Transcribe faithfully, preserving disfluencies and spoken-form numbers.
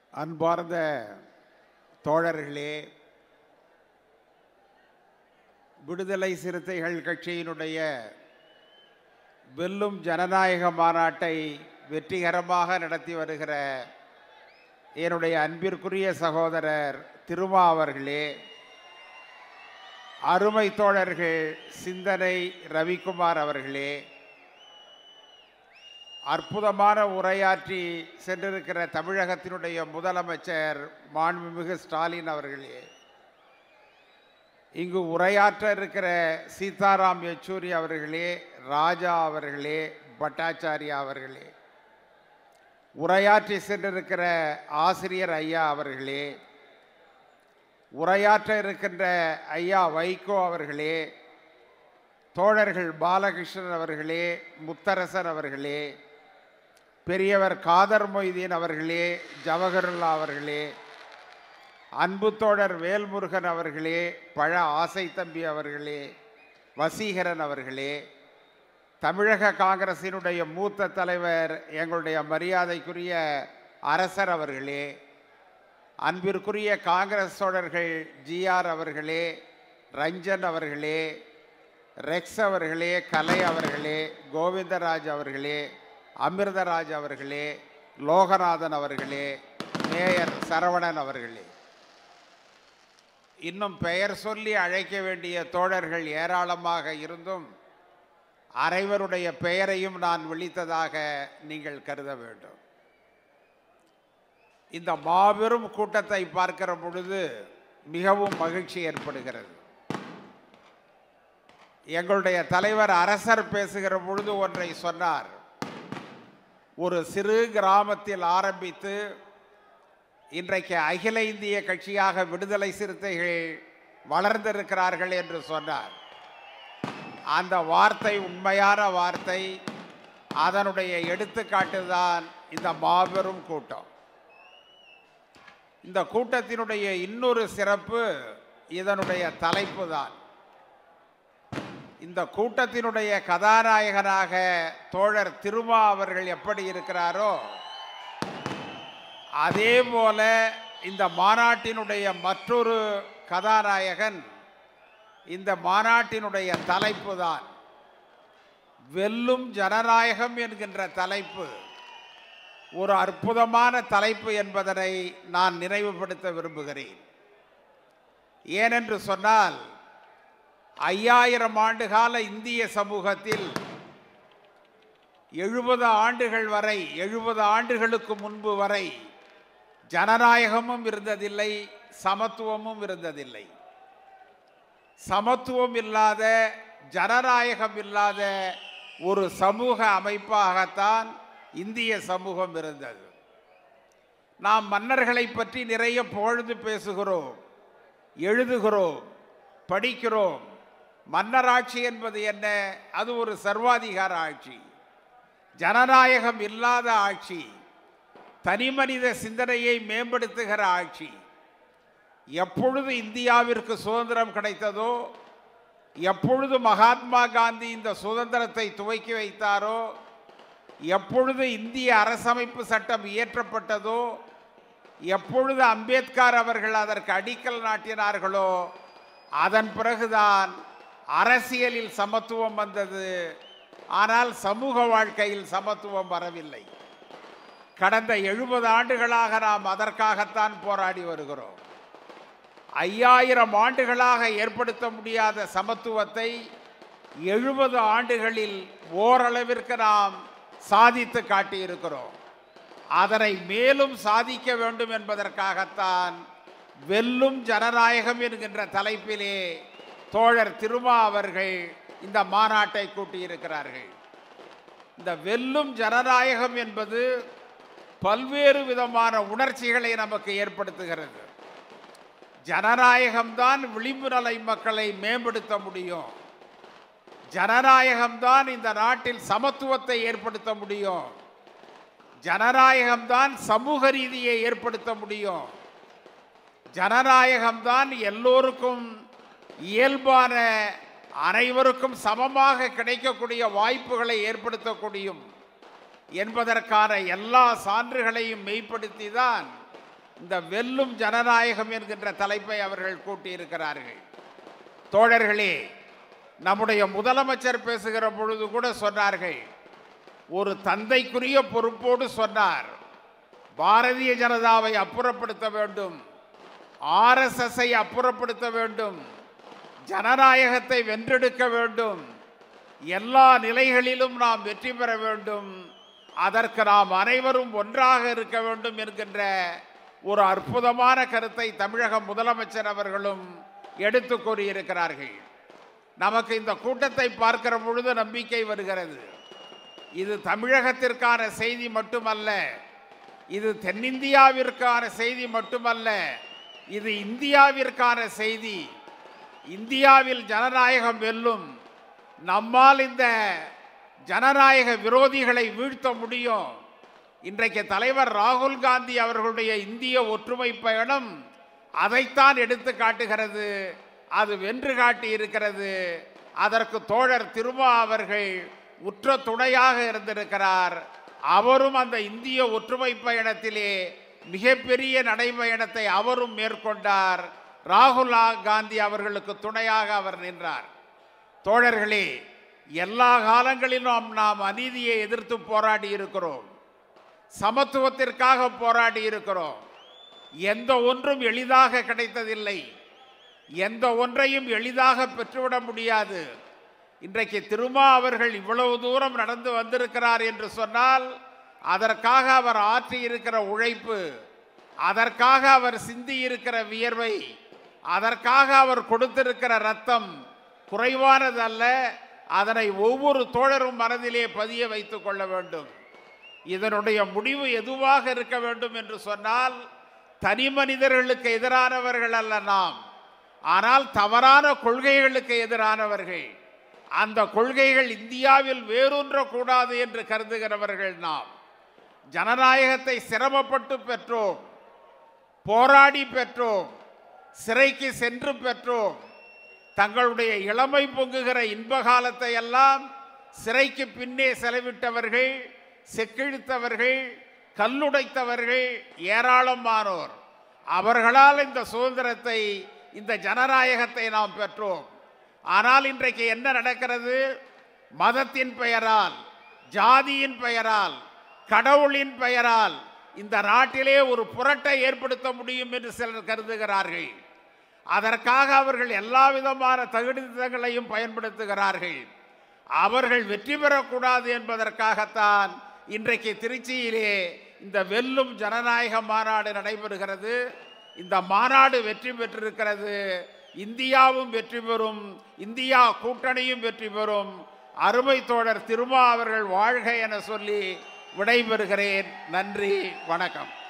அன்பார்ந்த தோழர்களே, விடுதலை சிறுத்தைகள் கட்சியினுடைய வெல்லும் ஜனநாயக மாநாட்டை வெற்றிகரமாக நடத்தி வருகிற என்னுடைய அன்பிற்குரிய சகோதரர் திருமா அவர்களே, அருமை தோழர்கள் சிந்தனை ரவிக்குமார் அவர்களே, அற்புதமான உரையாற்றி சென்றிருக்கிற தமிழகத்தினுடைய முதலமைச்சர் மாண்புமிகு ஸ்டாலின் அவர்களே, இங்கு உரையாற்ற இருக்கிற சீதாராம் யெச்சூரி அவர்களே, ராஜா அவர்களே, பட்டாச்சாரியா அவர்களே, உரையாற்றி சென்றிருக்கிற ஆசிரியர் ஐயா அவர்களே, உரையாற்ற இருக்கின்ற ஐயா வைகோ அவர்களே, தோழர்கள் பாலகிருஷ்ணன் அவர்களே, முத்தரசன் அவர்களே, பெரியவர் காதர் மொய்தீன் அவர்களே, ஜவஹருல்லா அவர்களே, அன்பு தோழர் வேல்முருகன் அவர்களே, பழ ஆசை தம்பி அவர்களே, வசீகரன் அவர்களே, தமிழக காங்கிரசினுடைய மூத்த தலைவர் எங்களுடைய மரியாதைக்குரிய அரசர் அவர்களே, அன்பிற்குரிய காங்கிரஸ் தோழர்கள் ஜிஆர் அவர்களே, ரஞ்சன் அவர்களே, ரெக்ஸ் அவர்களே, கலை அவர்களே, கோவிந்தராஜ் அவர்களே, அமிர்தராஜ் அவர்களே, லோகநாதன் அவர்களே, மேயர் சரவணன் அவர்களே, இன்னும் பெயர் சொல்லி அழைக்க வேண்டிய தோழர்கள் ஏராளமாக இருந்தும் அனைவருடைய பெயரையும் நான் விழித்ததாக நீங்கள் கருத வேண்டும். இந்த மாபெரும் கூட்டத்தை பார்க்கிற பொழுது மிகவும் மகிழ்ச்சி ஏற்படுகிறது. எங்களுடைய தலைவர் அரசர் பேசுகிற பொழுது ஒன்றை சொன்னார். ஒரு சிறு கிராமத்தில் ஆரம்பித்து இன்றைக்கு அகில இந்திய கட்சியாக விடுதலை சிறுத்தைகள் வளர்ந்திருக்கிறார்கள் என்று சொன்னார். அந்த வார்த்தை உண்மையான வார்த்தை. அதனுடைய எடுத்துக்காட்டுதான் இந்த மாபெரும் கூட்டம். இந்த கூட்டத்தினுடைய இன்னொரு சிறப்பு இதனுடைய தலைப்பு தான். இந்த கூட்டத்தினுடைய கதாநாயகனாக தோழர் திருமா அவர்கள் எப்படி இருக்கிறாரோ அதே போல இந்த மாநாட்டினுடைய மற்றொரு கதாநாயகன் இந்த மாநாட்டினுடைய தலைப்பு தான். வெல்லும் ஜனநாயகம் என்கின்ற தலைப்பு ஒரு அற்புதமான தலைப்பு என்பதனை நான் நினைவுபடுத்த விரும்புகிறேன். ஏனென்று சொன்னால், ஐயாயிரம் ஆண்டுகால இந்திய சமூகத்தில் எழுபது ஆண்டுகள் வரை எழுபது ஆண்டுகளுக்கு முன்பு வரை ஜனநாயகமும் இருந்ததில்லை, சமத்துவமும் இருந்ததில்லை. சமத்துவம் இல்லாத, ஜனநாயகம் இல்லாத ஒரு சமூக அமைப்பாகத்தான் இந்திய சமூகம் இருந்தது. நாம் மன்னர்களை பற்றி நிறைய பொழுது பேசுகிறோம், எழுதுகிறோம், படிக்கிறோம். மன்னராட்சி என்பது என்ன? அது ஒரு சர்வாதிகார ஆட்சி, ஜனநாயகம் இல்லாத ஆட்சி, தனிமனித சிந்தனையை மேம்படுத்துகிற ஆட்சி. எப்பொழுது இந்தியாவிற்கு சுதந்திரம் கிடைத்ததோ, எப்பொழுது மகாத்மா காந்தி இந்த சுதந்திரத்தை துவக்கி வைத்தாரோ, எப்பொழுது இந்திய அரசமைப்பு சட்டம் இயற்றப்பட்டதோ, எப்பொழுது அம்பேத்கர் அவர்கள் அதற்கு அடிக்கல் நாட்டினார்களோ, அதன் பிறகுதான் அரசியலில் சமத்துவம் வந்தது. ஆனால் சமூக வாழ்க்கையில் சமத்துவம் வரவில்லை. கடந்த எழுபது ஆண்டுகளாக நாம் அதற்காகத்தான் போராடி வருகிறோம். ஐயாயிரம் ஆண்டுகளாக ஏற்படுத்த முடியாத சமத்துவத்தை எழுபது ஆண்டுகளில் ஓரளவிற்கு நாம் சாதித்து காட்டியிருக்கிறோம். அதனை மேலும் சாதிக்க வேண்டும் என்பதற்காகத்தான் வெல்லும் ஜனநாயகம் என்கின்ற தலைப்பிலே தோழர் திருமா அவர்கள் இந்த மாநாட்டை கூட்டியிருக்கிறார்கள். இந்த வெல்லும் ஜனநாயகம் என்பது பல்வேறு விதமான உணர்ச்சிகளை நமக்கு ஏற்படுத்துகிறது. ஜனநாயகம்தான் விளிம்பு நிலை மக்களை மேம்படுத்த முடியும். ஜனநாயகம்தான் இந்த நாட்டில் சமத்துவத்தை ஏற்படுத்த முடியும். ஜனநாயகம்தான் சமூக ரீதியை ஏற்படுத்த முடியும். ஜனநாயகம்தான் எல்லோருக்கும் இயல்பான, அனைவருக்கும் சமமாக கிடைக்கக்கூடிய வாய்ப்புகளை ஏற்படுத்தக்கூடியும் என்பதற்கான எல்லா சான்றுகளையும் மெய்ப்படுத்தி தான் இந்த வெல்லும் ஜனநாயகம் என்கின்ற தலைப்பை அவர்கள் கூட்டியிருக்கிறார்கள். தோழர்களே, நம்முடைய முதலமைச்சர் பேசுகிற பொழுது கூட சொன்னார்கள், ஒரு தந்தைக்குரிய பொறுப்போடு சொன்னார், பாரதிய ஜனதாவை அப்புறப்படுத்த வேண்டும், ஆர்எஸ்எஸ்ஐ அப்புறப்படுத்த வேண்டும், ஜனநாயகத்தை வென்றெடுக்க வேண்டும், எல்லா நிலைகளிலும் நாம் வெற்றி பெற வேண்டும், அதற்கு நாம் அனைவரும் ஒன்றாக இருக்க வேண்டும் என்கின்ற ஒரு அற்புதமான கருத்தை தமிழக முதலமைச்சர் அவர்களும் எடுத்து கூறியிருக்கிறார்கள். நமக்கு இந்த கூட்டத்தை பார்க்கிற பொழுது நம்பிக்கை வருகிறது. இது தமிழகத்திற்கான செய்தி மட்டுமல்ல, இது தென்னிந்தியாவிற்கான செய்தி மட்டுமல்ல, இது இந்தியாவிற்கான செய்தி. இந்தியாவில் ஜனநாயகம் வெல்லும். நம்மால் இந்த ஜனநாயக விரோதிகளை வீழ்த்த முடியும். இன்றைக்கு தலைவர் ராகுல் காந்தி அவர்களுடைய இந்திய ஒற்றுமை பயணம் அதைத்தான் எடுத்து காட்டுகிறது. அது வென்று காட்டி இருக்கிறது. அதற்கு தோழர் திருமா அவர்கள் உற்ற துணையாக இருந்திருக்கிறார். அவரும் அந்த இந்திய ஒற்றுமை பயணத்திலே மிகப்பெரிய நடைபயணத்தை அவரும் மேற்கொண்டார். ராகுல் காந்தி அவர்களுக்கு துணையாக அவர் நின்றார். தோழர்களே, எல்லா காலங்களிலும் நாம் அநீதியை எதிர்த்து போராடி இருக்கிறோம், சமத்துவத்திற்காக போராடி இருக்கிறோம். எந்த ஒன்றும் எளிதாக கிடைத்ததில்லை, எந்த ஒன்றையும் எளிதாக பெற்றுவிட முடியாது. இன்றைக்கு திருமா அவர்கள் இவ்வளவு தூரம் நடந்து வந்திருக்கிறார் என்று சொன்னால் அதற்காக அவர் ஆற்றி இருக்கிற உழைப்பு, அதற்காக அவர் சிந்தி இருக்கிற வியர்வை, அதற்காக அவர் கொடுத்திருக்கிற ரத்தம் குறைவானதல்ல. அதனை ஒவ்வொரு தோழரும் மனதிலே பதிய வைத்துக் கொள்ள வேண்டும். இதனுடைய முடிவு எதுவாக இருக்க வேண்டும் என்று சொன்னால், தனி மனிதர்களுக்கு எதிரானவர்கள் அல்ல நாம், ஆனால் தவறான கொள்கைகளுக்கு எதிரானவர்கள். அந்த கொள்கைகள் இந்தியாவில் வேரூன்றக்கூடாது என்று கருதுகிறவர்கள் நாம். ஜனநாயகத்தை சிரமப்பட்டு பெற்றோம், போராடி பெற்றோம், சிறைக்கு சென்று பெற்றோம். தங்களுடைய இளமை பொங்குகிற இன்ப காலத்தை எல்லாம் சிறைக்கு பின்னே செலவிட்டவர்கள், செக்கிழித்தவர்கள், கல்லுடைத்தவர்கள் ஏராளமானோர். அவர்களால் இந்த சுதந்திரத்தை, இந்த ஜனநாயகத்தை நாம் பெற்றோம். ஆனால் இன்றைக்கு என்ன நடக்கிறது? மதத்தின் பெயரால், ஜாதியின் பெயரால், கடவுளின் பெயரால் இந்த நாட்டிலே ஒரு புரட்டை ஏற்படுத்த முடியும் என்று சிலர் கருதுகிறார்கள். அதற்காக அவர்கள் எல்லா விதமான தகுதிகளையும் பயன்படுத்துகிறார்கள். அவர்கள் வெற்றி பெறக்கூடாது என்பதற்காகத்தான் இன்றைக்கு திருச்சியிலே இந்த வெல்லும் ஜனநாயக மாநாடு நடைபெறுகிறது. இந்த மாநாடு வெற்றி பெற்றிருக்கிறது. இந்தியாவும் வெற்றி பெறும், இந்தியா கூட்டணியும் வெற்றி பெறும். அருமை தோழர் திருமா அவர்கள் வாழ்க என சொல்லி விடைபெறுகிறேன். நன்றி, வணக்கம்.